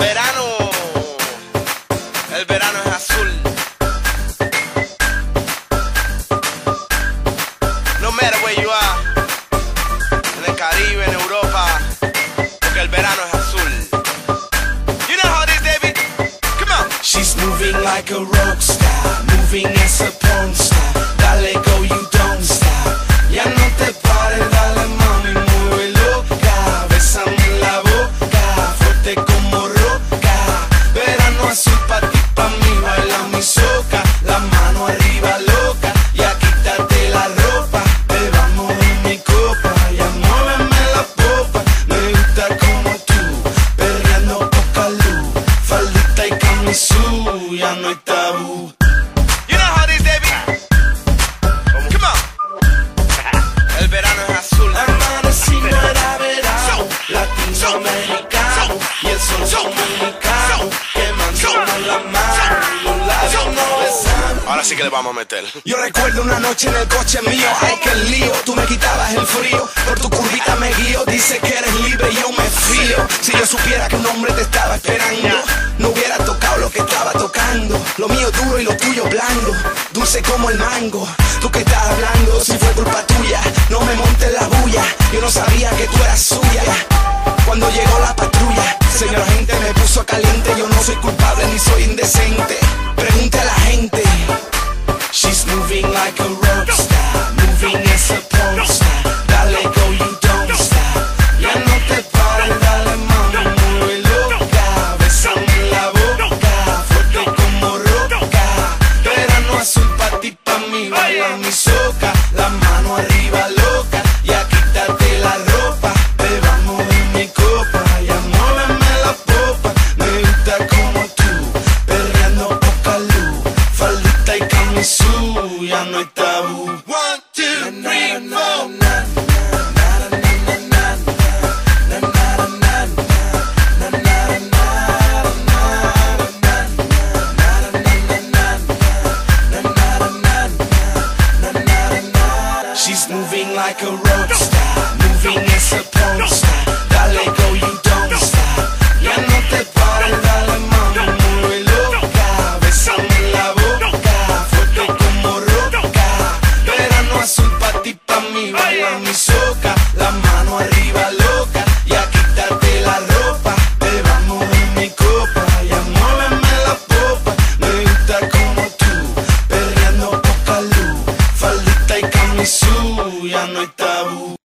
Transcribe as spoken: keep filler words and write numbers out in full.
verano, el verano es azul. No matter where you are, en el Caribe, en Europa, porque el verano es azul. You know how it is, David? Come on. She's moving like a rock star, moving as a porn star. Dale go, you don't stop. Ya no te pares, dale mami, mueve loca. Bésame en la boca, fuerte como roca. Verano azul pa' ti, pa' mí, baila mi soca. La mano arriba loca, ya quítate la ropa. Bebamos en mi copa, ya muéveme la popa. Me gusta como tú, perreando poca luz. Faldita y camisú, ya no hay tabú. You know how it is, David? Come on. El verano es azul. Amanecí no era verano, latinoamericano, y el sol dominicano, quemándonos la mano, los labios no besan. Ahora sí que le vamos a meter. Yo recuerdo una noche en el coche mío, ay que lío, tú me quitabas el frío, por tu curvita me guío, dice que eres libre y yo me fío. Si yo supiera que un hombre te estaba esperando, no hubiera tocado lo que estaba tocando. Lo mío duro y lo tuyo blando, dulce como el mango. Tú que estás hablando, si fue culpa tuya, no me montes la bulla, yo no sabía que tú eras suya. Cuando llegó la patrulla, señor agente me puso caliente, yo no soy culpable ni soy indecente. Pregunte a la gente. She's moving like a rock star, moving as a porn star. Dale go, you don't stop. Ya no te pares, dale mami, mueve loca. Bésame en la boca, fuerte como roca. Verano azul pa' ti, pa' mí, baila mi soca. La mano arriba loca, ya quítate la ropa. Bebamos en mi copa, ya muéveme la popa. Me gusta como tú, perreando poca luz. Faldita y camisú, ya no hay tabú. One, two, three, four. She's moving like a rock star, moving as a porn star. Dale go, you don't stop. Ya no te pares, dale mami, mueve loca. Bésame en la boca, fuerte como roca. Verano azul pa' ti, pa' mí, baila mi soca. La mano arriba loca, ya quítate la ropa. Bebamos en mi copa, ya muéveme la popa. Me gusta como tú, perreando poca luz. Faldita y camisú, ya no hay tabú.